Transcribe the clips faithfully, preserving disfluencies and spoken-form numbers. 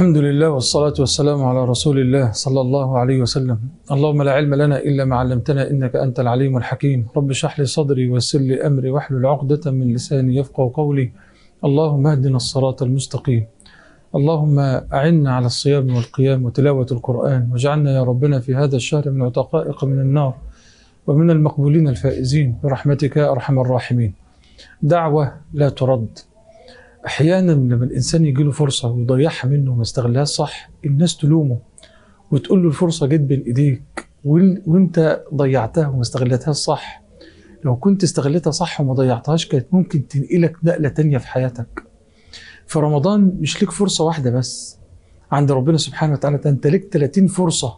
الحمد لله والصلاة والسلام على رسول الله صلى الله عليه وسلم. اللهم لا علم لنا إلا ما علمتنا إنك أنت العليم الحكيم. رب اشرح لي صدري ويسر لي أمري واحلل عقدة من لساني يفقهوا قولي. اللهم اهدنا الصراط المستقيم. اللهم أعنا على الصيام والقيام وتلاوة القرآن، واجعلنا يا ربنا في هذا الشهر من عتقائك من النار ومن المقبولين الفائزين برحمتك يا أرحم الراحمين. دعوة لا ترد. أحيانا لما الإنسان يجي له فرصة ويضيعها منه وما يستغلهاش صح، الناس تلومه وتقول له الفرصة جت بين إيديك وأنت ضيعتها وما استغلتهاش صح. لو كنت استغلتها صح وما ضيعتهاش كانت ممكن تنقلك نقلة تانية في حياتك. في رمضان مش ليك فرصة واحدة بس عند ربنا سبحانه وتعالى، أنت ليك ثلاثين فرصة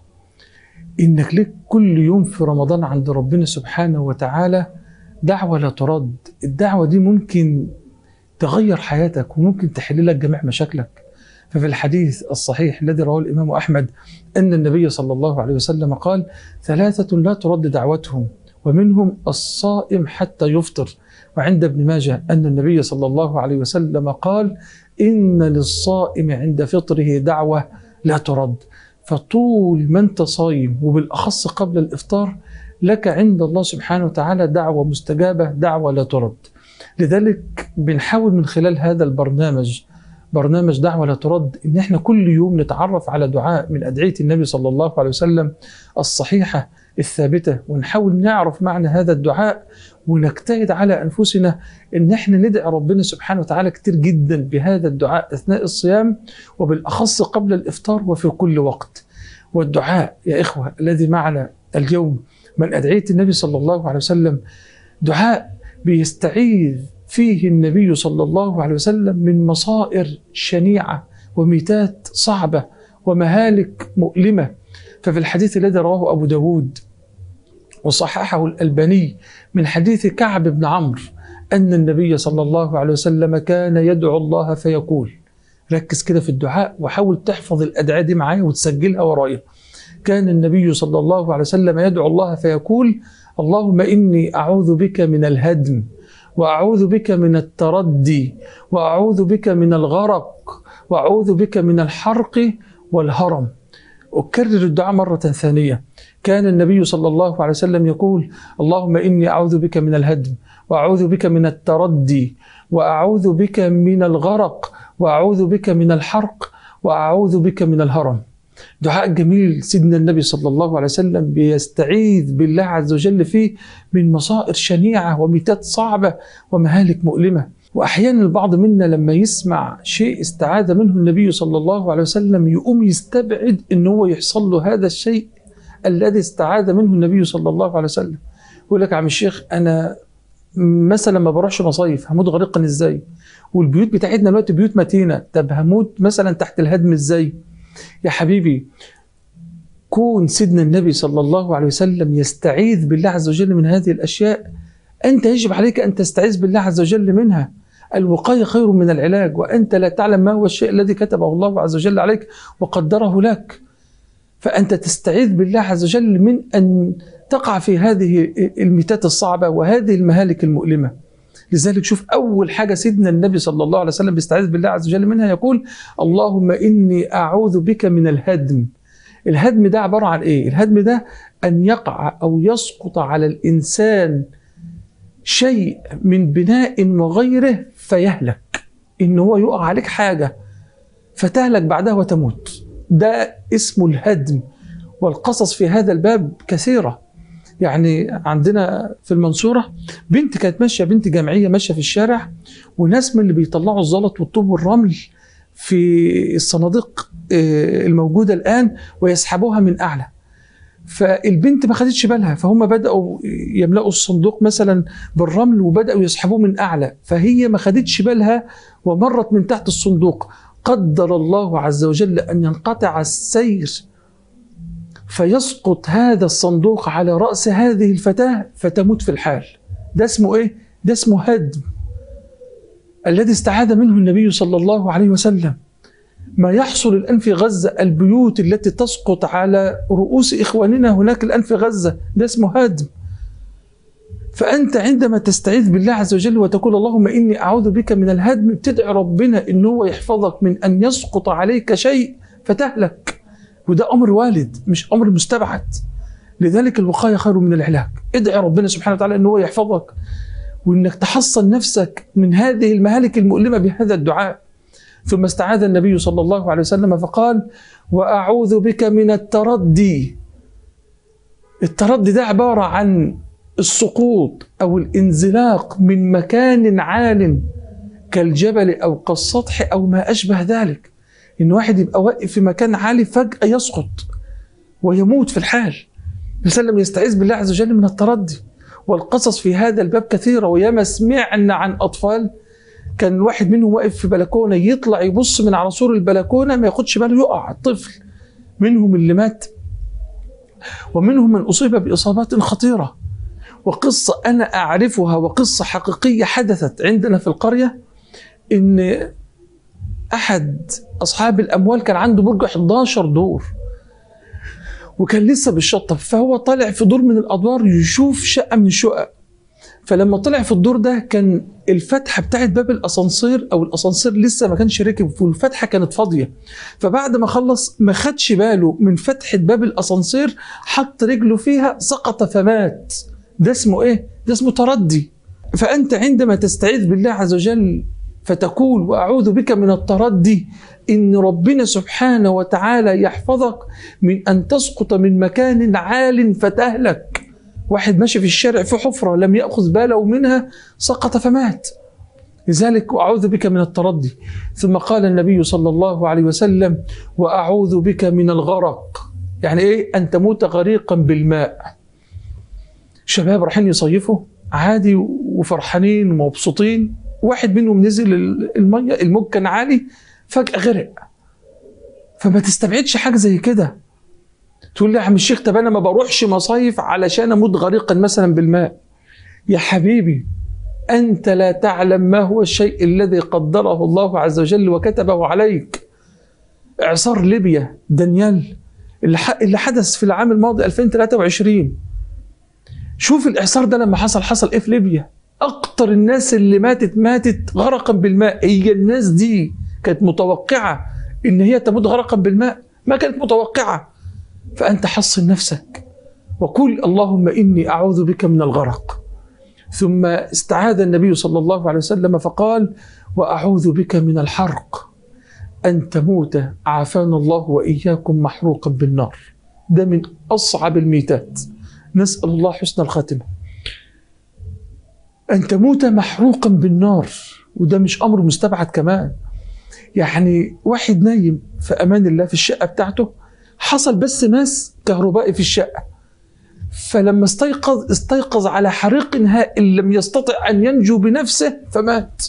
إنك ليك كل يوم في رمضان عند ربنا سبحانه وتعالى دعوة لا ترد. الدعوة دي ممكن تغير حياتك وممكن تحل لك جميع مشاكلك. ففي الحديث الصحيح الذي رواه الإمام أحمد أن النبي صلى الله عليه وسلم قال: ثلاثة لا ترد دعوتهم ومنهم الصائم حتى يفطر. وعند ابن ماجه أن النبي صلى الله عليه وسلم قال: إن للصائم عند فطره دعوة لا ترد. فطول ما أنت صايم وبالأخص قبل الإفطار لك عند الله سبحانه وتعالى دعوة مستجابة، دعوة لا ترد. لذلك بنحاول من خلال هذا البرنامج، برنامج دعوة لا ترد، إن احنا كل يوم نتعرف على دعاء من أدعية النبي صلى الله عليه وسلم الصحيحة الثابتة، ونحاول نعرف معنى هذا الدعاء ونجتهد على أنفسنا إن احنا ندعي ربنا سبحانه وتعالى كتير جدا بهذا الدعاء أثناء الصيام وبالأخص قبل الإفطار وفي كل وقت. والدعاء يا إخوة الذي معنا اليوم من أدعية النبي صلى الله عليه وسلم دعاء بيستعيذ فيه النبي صلى الله عليه وسلم من مصائر شنيعة وميتات صعبة ومهالك مؤلمة. ففي الحديث الذي رواه أبو داود وصححه الألباني من حديث كعب بن عمرو أن النبي صلى الله عليه وسلم كان يدعو الله فيقول، ركز كده في الدعاء وحاول تحفظ الأدعية دي معايا وتسجلها ورايا. كان النبي صلى الله عليه وسلم يدعو الله فيقول: اللهم إني أعوذ بك من الهدم، وأعوذ بك من التردي، وأعوذ بك من الغرق، وأعوذ بك من الحرق والهرم. أكرر الدعاء مرة ثانية. كان النبي صلى الله عليه وسلم يقول: اللهم إني أعوذ بك من الهدم، وأعوذ بك من التردي، وأعوذ بك من الغرق، وأعوذ بك من الحرق، وأعوذ بك من الهرم. دعاء جميل سيدنا النبي صلى الله عليه وسلم بيستعيذ بالله عز وجل فيه من مصائر شنيعة وميتات صعبة ومهالك مؤلمة. وأحيانا البعض منا لما يسمع شيء استعاذ منه النبي صلى الله عليه وسلم يقوم يستبعد إن هو يحصل له هذا الشيء الذي استعاذ منه النبي صلى الله عليه وسلم. يقول لك: عم الشيخ أنا مثلا ما بروحش مصايف، هموت غرقا إزاي؟ والبيوت بتاعتنا دلوقتي بيوت متينة، طب هموت مثلا تحت الهدم إزاي؟ يا حبيبي، كون سيدنا النبي صلى الله عليه وسلم يستعيذ بالله عز وجل من هذه الأشياء، أنت يجب عليك أن تستعيذ بالله عز وجل منها. الوقاية خير من العلاج، وأنت لا تعلم ما هو الشيء الذي كتبه الله عز وجل عليك وقدره لك. فأنت تستعيذ بالله عز وجل من أن تقع في هذه الميتات الصعبة وهذه المهالك المؤلمة. لذلك شوف أول حاجة سيدنا النبي صلى الله عليه وسلم بيستعيذ بالله عز وجل منها، يقول: اللهم إني أعوذ بك من الهدم. الهدم ده عبارة عن إيه؟ الهدم ده أن يقع أو يسقط على الإنسان شيء من بناء وغيره فيهلك، إن هو يقع عليك حاجة فتهلك بعدها وتموت. ده اسمه الهدم. والقصص في هذا الباب كثيرة. يعني عندنا في المنصورة بنت كانت ماشية، بنت جامعية ماشية في الشارع، وناس من اللي بيطلعوا الزلط والطوب والرمل في الصناديق الموجودة الآن ويسحبوها من أعلى. فالبنت ما خدتش بالها، فهم بدأوا يملأوا الصندوق مثلا بالرمل وبدأوا يسحبوه من أعلى، فهي ما خدتش بالها ومرت من تحت الصندوق. قدر الله عز وجل أن ينقطع السير فيسقط هذا الصندوق على رأس هذه الفتاة فتموت في الحال. ده اسمه إيه؟ ده اسمه هدم الذي استعاذ منه النبي صلى الله عليه وسلم. ما يحصل الآن في غزة، البيوت التي تسقط على رؤوس إخواننا هناك الآن في غزة، ده اسمه هدم. فأنت عندما تستعيذ بالله عز وجل وتقول اللهم إني أعوذ بك من الهدم، بتدعي ربنا إن هو يحفظك من أن يسقط عليك شيء فتهلك، وده أمر والد مش أمر مستبعد. لذلك الوقاية خير من العلاج. ادعي ربنا سبحانه وتعالى إن هو يحفظك وإنك تحصن نفسك من هذه المهالك المؤلمة بهذا الدعاء. ثم استعاذ النبي صلى الله عليه وسلم فقال وأعوذ بك من التردي. التردي ده عبارة عن السقوط أو الانزلاق من مكان عال كالجبل أو كالسطح أو ما أشبه ذلك. إن واحد يبقى واقف في مكان عالي فجأة يسقط ويموت في الحال. وسلم يستعيذ بالله عز وجل من التردي. والقصص في هذا الباب كثيرة، وياما سمعنا عن أطفال كان الواحد منهم واقف في بلكونة يطلع يبص من على سور البلكونة ما ياخدش باله يقع الطفل. منهم اللي مات ومنهم من أصيب بإصابات خطيرة. وقصة أنا أعرفها وقصة حقيقية حدثت عندنا في القرية، إن أحد أصحاب الأموال كان عنده برج إحدى عشر دور وكان لسه بالشطب، فهو طالع في دور من الأدوار يشوف شقة من الشقق. فلما طلع في الدور ده كان الفتحة بتاعت باب الأسانسير أو الأسانسير لسه ما كانش ركب والفتحة كانت فاضية. فبعد ما خلص ما خدش باله من فتحة باب الأسانسير، حط رجله فيها سقط فمات. ده اسمه إيه؟ ده اسمه تردي. فأنت عندما تستعيذ بالله عز وجل فتقول وأعوذ بك من التردي، إن ربنا سبحانه وتعالى يحفظك من أن تسقط من مكان عال فتهلك. واحد ماشي في الشارع في حفرة لم يأخذ باله منها سقط فمات. لذلك أعوذ بك من التردي. ثم قال النبي صلى الله عليه وسلم وأعوذ بك من الغرق. يعني إيه؟ أن تموت غريقا بالماء. شباب رايحين يصيفوا عادي وفرحانين ومبسوطين، واحد منهم نزل المية الموج كان عالي فجأة غرق. فما تستبعدش حاجة زي كده تقول لي يا عم الشيخ طب أنا ما بروحش مصايف علشان أموت غريقا مثلا بالماء. يا حبيبي أنت لا تعلم ما هو الشيء الذي قدره الله عز وجل وكتبه عليك. إعصار ليبيا دانيال اللي حدث في العام الماضي ألفين وثلاثة وعشرين، شوف الإعصار ده لما حصل حصل إيه في ليبيا. أكتر الناس اللي ماتت ماتت غرقا بالماء. هي الناس دي كانت متوقعة إن هي تموت غرقا بالماء؟ ما كانت متوقعة. فأنت حصن نفسك وقل اللهم إني أعوذ بك من الغرق. ثم استعاذ النبي صلى الله عليه وسلم فقال وأعوذ بك من الحرق، أن تموت عافانا الله وإياكم محروقا بالنار. ده من أصعب الميتات، نسأل الله حسن الخاتمة. أن تموت محروقا بالنار، وده مش أمر مستبعد كمان. يعني واحد نايم في أمان الله في الشقة بتاعته، حصل بس ماس كهربائي في الشقة، فلما استيقظ استيقظ على حريق هائل لم يستطع أن ينجو بنفسه فمات.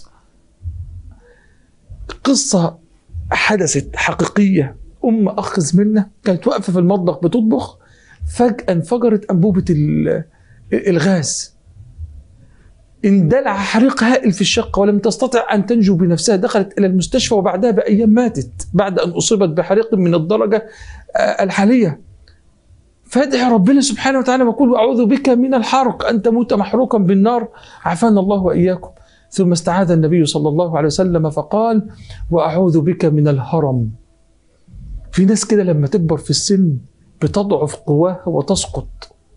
قصة حدثت حقيقية. أم أخ زميلنا كانت واقفة في المطبخ بتطبخ، فجأة انفجرت أنبوبة الغاز، اندلع حريق هائل في الشقة ولم تستطع أن تنجو بنفسها. دخلت إلى المستشفى وبعدها بأيام ماتت بعد أن أصيبت بحريق من الدرجة الحالية. فادعي ربنا سبحانه وتعالى وقول أعوذ بك من الحرق، أن تموت محروقا بالنار عافانا الله وإياكم. ثم استعاذ النبي صلى الله عليه وسلم فقال وأعوذ بك من الهرم. في ناس كده لما تكبر في السن بتضعف قواها وتسقط،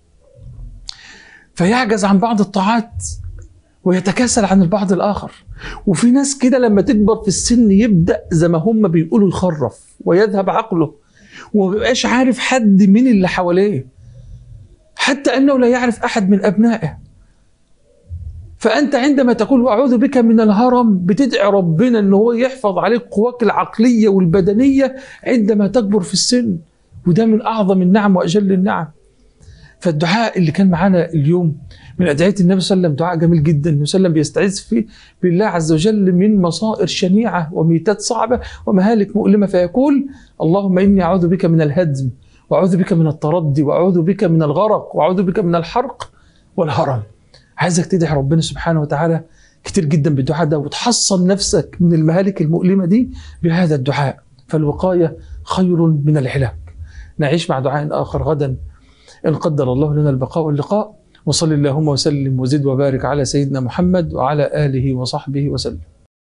فيعجز عن بعض الطاعات ويتكاسل عن البعض الآخر. وفي ناس كده لما تكبر في السن يبدأ زي ما هم بيقولوا يخرف ويذهب عقله وما بيبقاش عارف حد من اللي حواليه، حتى أنه لا يعرف أحد من أبنائه. فأنت عندما تقول وأعوذ بك من الهرم بتدعي ربنا أنه هو يحفظ عليك قواك العقلية والبدنية عندما تكبر في السن، وده من أعظم النعم وأجل النعم. فالدعاء اللي كان معانا اليوم من أدعية النبي صلى الله عليه وسلم دعاء جميل جدا. النبي صلى الله عليه وسلم بيستعيذ فيه بالله عز وجل من مصائر شنيعة وميتات صعبة ومهالك مؤلمة، فيقول اللهم إني أعوذ بك من الهدم وأعوذ بك من التردي وأعوذ بك من الغرق وأعوذ بك من الحرق والهرم. عايزك تدعي ربنا سبحانه وتعالى كتير جدا بالدعاء ده وتحصن نفسك من المهالك المؤلمة دي بهذا الدعاء. فالوقاية خير من العلاج. نعيش مع دعاء آخر غدا إن قدر الله لنا البقاء واللقاء. وصل اللهم وسلم وزد وبارك على سيدنا محمد وعلى آله وصحبه وسلم.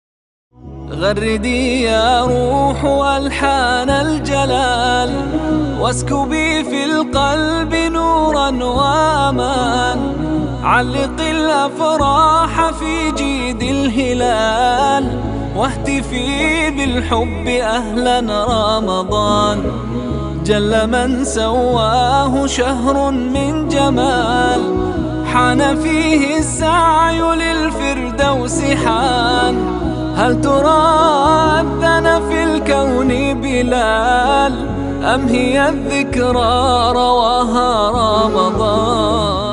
غردي يا روح ألحان الجلال، واسكبي في القلب نورا وأمان، علق الأفراح في جيد الهلال، واهتفي بالحب أهلا رمضان. جل من سواه شهر من جمال، حان فيه السعي للفردوس حان. هل ترى أذن في الكون بلال، أم هي الذكرى رواها رمضان؟